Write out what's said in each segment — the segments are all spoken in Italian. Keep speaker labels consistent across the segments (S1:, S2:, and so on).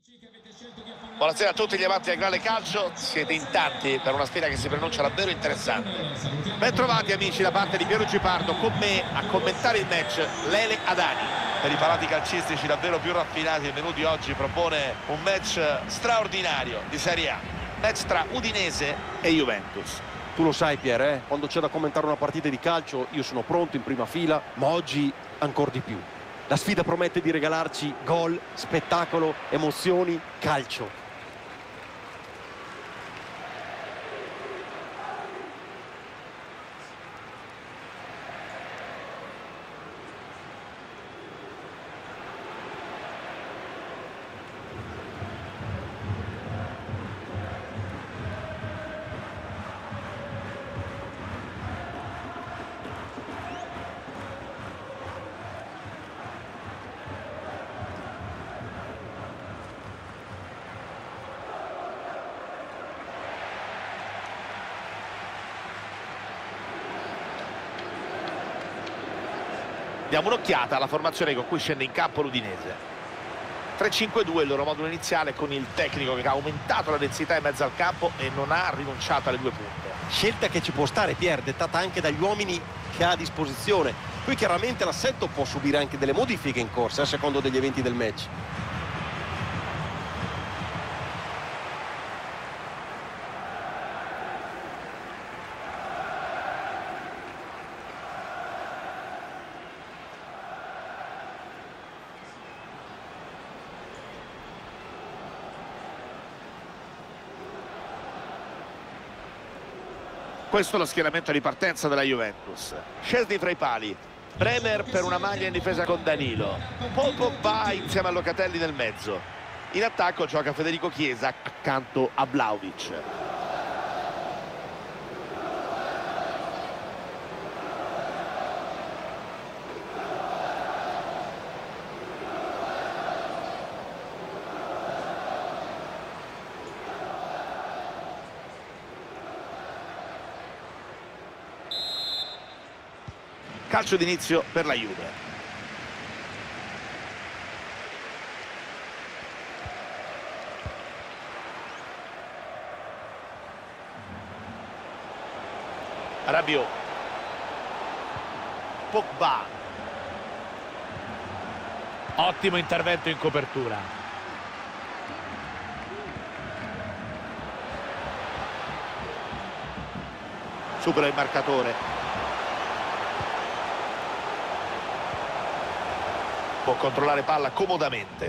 S1: Buonasera a tutti gli amanti del grande calcio, siete in tanti per una sfida che si pronuncia davvero interessante. Ben trovati amici da parte di Pierluigi Pardo, con me a commentare il match Lele Adani. Per i palati calcistici davvero più raffinati, il menù di oggi propone un match straordinario di Serie A, match tra Udinese e Juventus.
S2: Tu lo sai Pier, quando c'è da commentare una partita di calcio io sono pronto in prima fila, ma oggi ancora di più. La sfida promette di regalarci gol, spettacolo, emozioni, calcio.
S1: Diamo un'occhiata alla formazione con cui scende in campo l'Udinese. 3-5-2 il loro modulo iniziale, con il tecnico che ha aumentato la densità in mezzo al campo e non ha rinunciato alle due punte.
S2: Scelta che ci può stare, Pier, dettata anche dagli uomini che ha a disposizione. Qui chiaramente l'assetto può subire anche delle modifiche in corsa a secondo degli eventi del match.
S1: Questo è lo schieramento di partenza della Juventus. Szczesny fra i pali, Bremer per una maglia in difesa con Danilo, Paul Pogba insieme a Locatelli nel mezzo. In attacco gioca Federico Chiesa accanto a Vlahovic. Calcio d'inizio per la Juve. Rabiot, Pogba, ottimo intervento in copertura. Supera il marcatore. Può controllare palla comodamente.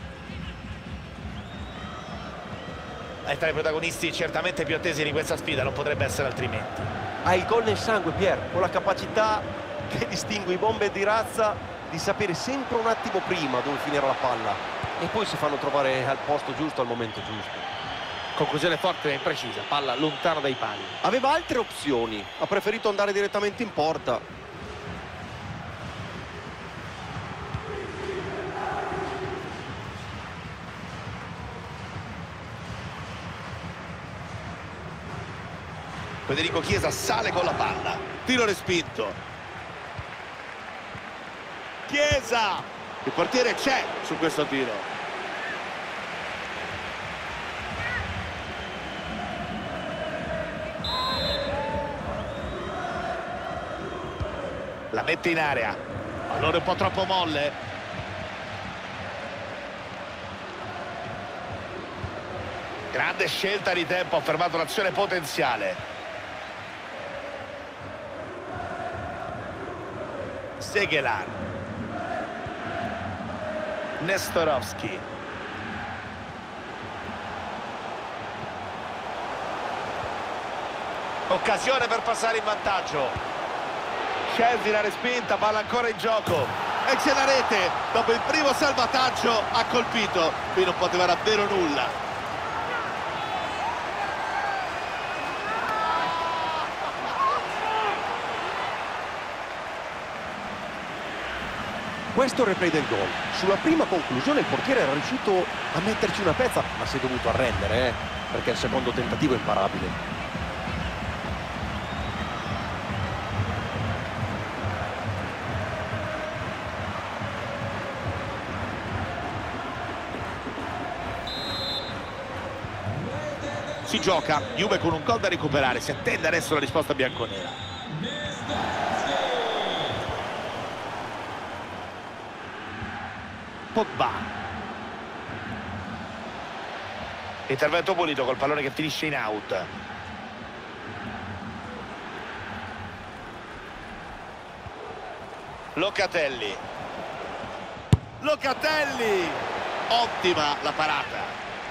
S1: È tra i protagonisti certamente più attesi di questa sfida, non potrebbe essere altrimenti.
S2: Ha il gol nel sangue, Pier, con la capacità che distingue i bomber di razza di sapere sempre un attimo prima dove finire la palla e poi si fanno trovare al posto giusto al momento giusto.
S1: Conclusione forte e imprecisa, palla lontana dai pali.
S2: Aveva altre opzioni, ha preferito andare direttamente in porta.
S1: Federico Chiesa sale con la palla, tiro respinto. Chiesa, il portiere c'è su questo tiro. La mette in area, allora un po' troppo molle. Grande scelta di tempo, ha fermato l'azione potenziale. Segelar, Nestorovski, occasione per passare in vantaggio. Szczesny la respinta, palla ancora in gioco e c'è la rete. Dopo il primo salvataggio ha colpito, qui non poteva davvero nulla.
S2: Questo è il replay del gol. Sulla prima conclusione il portiere era riuscito a metterci una pezza, ma si è dovuto arrendere, perché il secondo tentativo è imparabile.
S1: Si gioca, Juve con un gol da recuperare, si attende adesso la risposta bianconera. Pogba. Intervento pulito col pallone che finisce in out. Locatelli. Locatelli! Ottima la parata.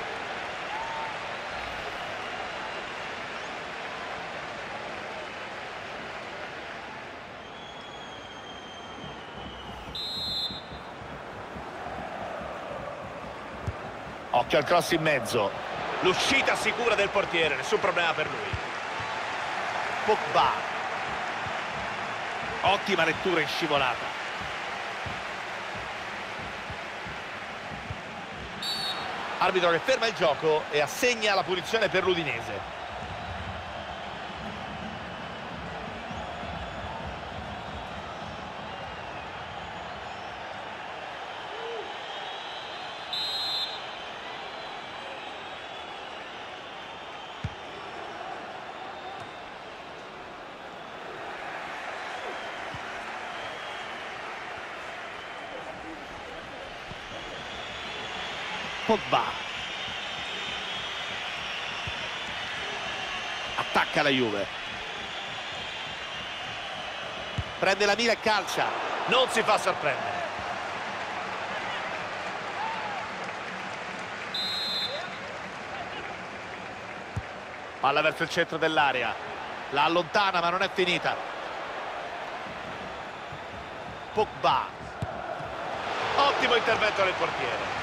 S1: Occhio al cross in mezzo. L'uscita sicura del portiere, nessun problema per lui. Pogba. Ottima lettura in scivolata. Arbitro che ferma il gioco e assegna la punizione per l'Udinese. Pogba attacca la Juve, prende la mira e calcia, non si fa sorprendere. Palla verso il centro dell'area, la allontana ma non è finita. Pogba, ottimo intervento del portiere.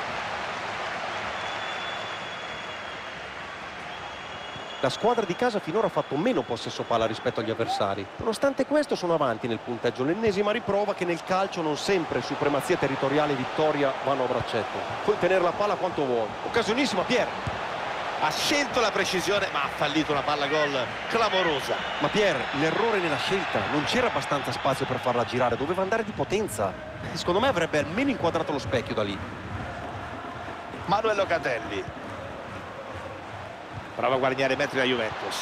S2: La squadra di casa finora ha fatto meno possesso palla rispetto agli avversari. Nonostante questo sono avanti nel punteggio, l'ennesima riprova che nel calcio non sempre supremazia territoriale e vittoria vanno a braccetto. Puoi tenere la palla quanto vuoi. Occasionissima Pier.
S1: Ha scelto la precisione ma ha fallito una palla gol clamorosa.
S2: Ma Pier, l'errore nella scelta, non c'era abbastanza spazio per farla girare, doveva andare di potenza. Secondo me avrebbe almeno inquadrato lo specchio da lì.
S1: Manuel Locatelli prova a guadagnare metri la Juventus.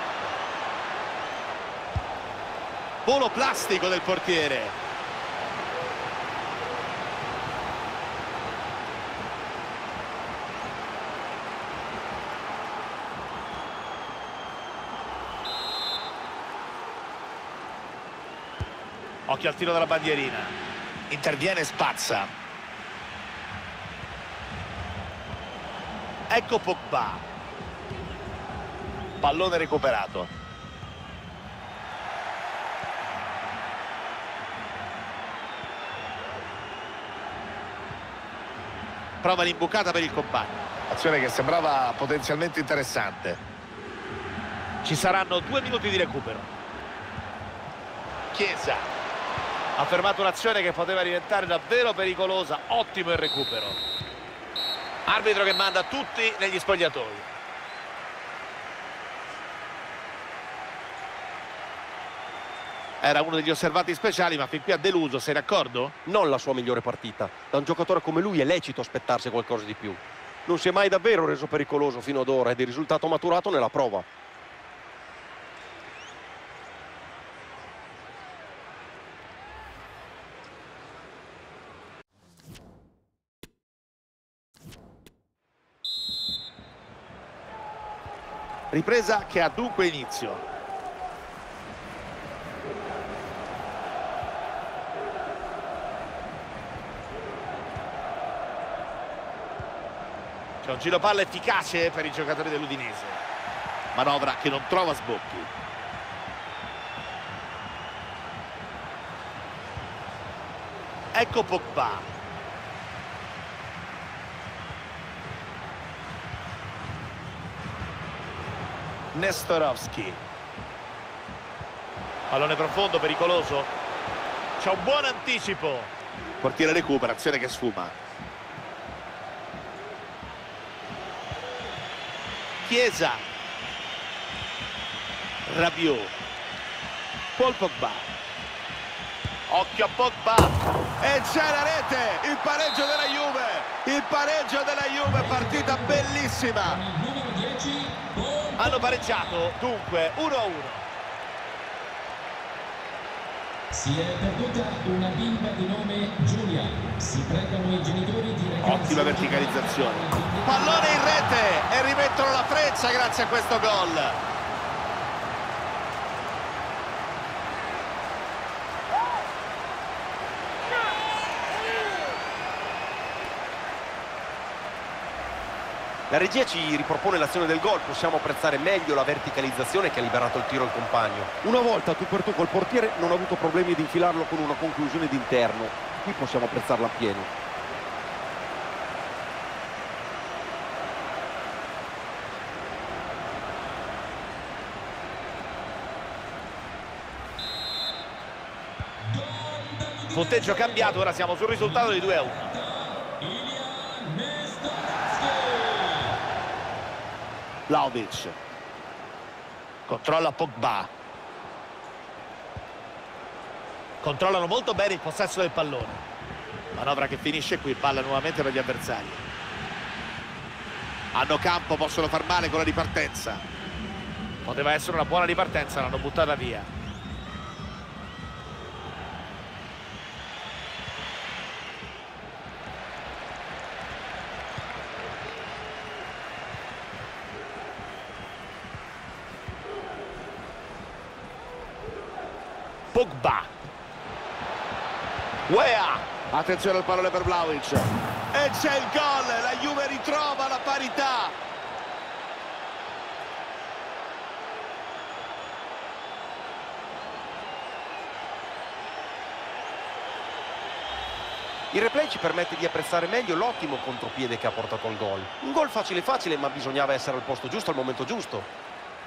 S1: Volo plastico del portiere. Occhio al tiro della bandierina. Interviene, spazza. Ecco Pogba. Pallone recuperato. Prova l'imbucata per il compagno. Azione che sembrava potenzialmente interessante. Ci saranno 2 minuti di recupero. Chiesa ha fermato un'azione che poteva diventare davvero pericolosa. Ottimo il recupero. Arbitro che manda tutti negli spogliatoi. Era uno degli osservati speciali, ma fin qui ha deluso, sei d'accordo?
S2: Non la sua migliore partita. Da un giocatore come lui è lecito aspettarsi qualcosa di più. Non si è mai davvero reso pericoloso fino ad ora ed il risultato maturato nella prova.
S1: Ripresa che ha dunque inizio. C'è un giro palla efficace per i giocatori dell'Udinese. Manovra che non trova sbocchi. Ecco Pogba. Nestorovski. Pallone profondo, pericoloso. C'è un buon anticipo. Portiere recupera, azione che sfuma. Chiesa. Rabiot. Paul Pogba. Occhio a Pogba. E c'è la rete. Il pareggio della Juve. Il pareggio della Juve. Partita bellissima. Hanno pareggiato, dunque 1-1.
S3: Si è perduta una bimba di nome Giulia. Si pregano i genitori di recarsi.
S1: Ottima verticalizzazione. Pallone in rete e rimettono la freccia grazie a questo gol.
S2: La regia ci ripropone l'azione del gol, possiamo apprezzare meglio la verticalizzazione che ha liberato il tiro al compagno. Una volta tu per tu col portiere non ha avuto problemi di infilarlo con una conclusione d'interno. Qui possiamo apprezzarla appieno.
S1: Punteggio cambiato, ora siamo sul risultato di 2-1. Vlahovic controlla Pogba, controllano molto bene il possesso del pallone, manovra che finisce qui, palla nuovamente per gli avversari, hanno campo, possono far male con la ripartenza, poteva essere una buona ripartenza, l'hanno buttata via. Pogba, Weah, attenzione al pallone per Vlahovic e c'è il gol, la Juve ritrova la parità.
S2: Il replay ci permette di apprezzare meglio l'ottimo contropiede che ha portato al gol. Un gol facile facile, ma bisognava essere al posto giusto al momento giusto.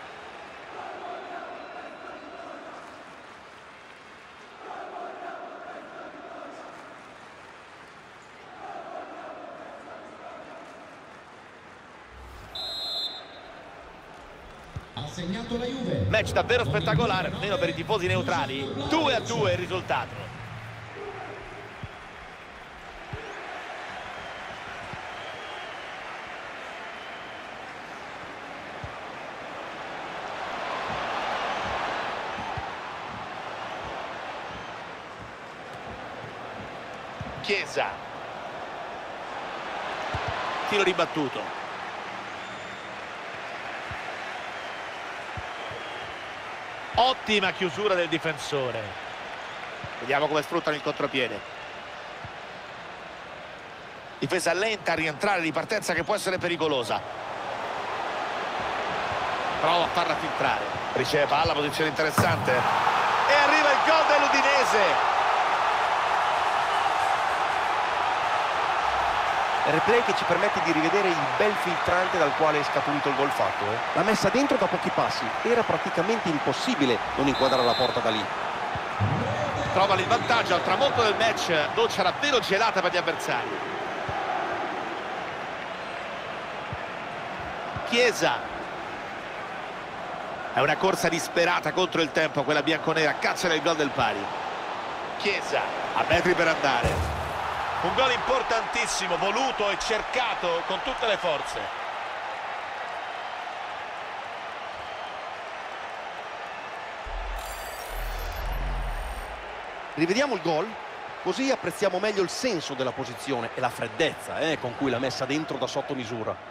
S3: Ha segnato la Juve.
S1: Match davvero spettacolare, almeno per i tifosi neutrali. 2-2 il risultato. Chiesa, tiro ribattuto. Ottima chiusura del difensore. Vediamo come sfruttano il contropiede. Difesa lenta a rientrare, ripartenza che può essere pericolosa. Prova a farla filtrare. Riceve palla, posizione interessante. E arriva il gol dell'Udinese.
S2: Il replay che ci permette di rivedere il bel filtrante dal quale è scaturito il gol fatto. L'ha messa dentro da pochi passi, era praticamente impossibile non inquadrare la porta da lì.
S1: Trova il vantaggio al tramonto del match, doccia davvero gelata per gli avversari. Chiesa, è una corsa disperata contro il tempo quella bianconera, caccia nel gol del pari. Chiesa, a metri per andare. Un gol importantissimo, voluto e cercato con tutte le forze.
S2: Rivediamo il gol, così apprezziamo meglio il senso della posizione e la freddezza con cui l'ha messa dentro da sotto misura.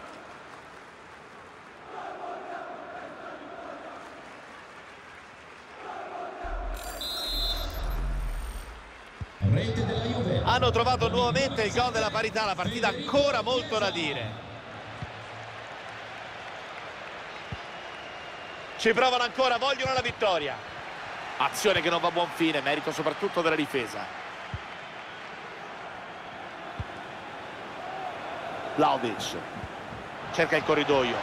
S3: Rete della Juve.
S1: Hanno trovato nuovamente il gol della parità, la partita ancora molto da dire. Ci provano ancora, vogliono la vittoria. Azione che non va a buon fine, merito soprattutto della difesa. Vlahovic cerca il corridoio.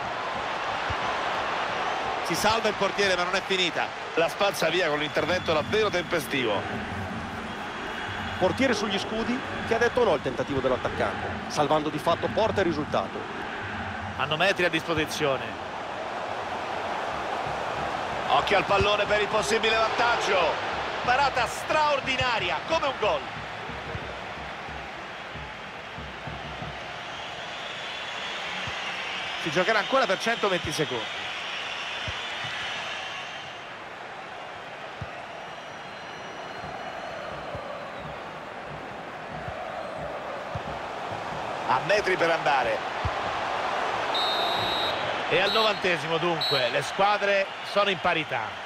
S1: Si salva il portiere ma non è finita. La spazza via con l'intervento davvero tempestivo.
S2: Portiere sugli scudi che ha detto no al tentativo dell'attaccante, salvando di fatto porta e risultato.
S1: Hanno metri a disposizione. Occhio al pallone per il possibile vantaggio. Parata straordinaria, come un gol. Si giocherà ancora per 120 secondi. a metri per andare. E al 90° dunque le squadre sono in parità.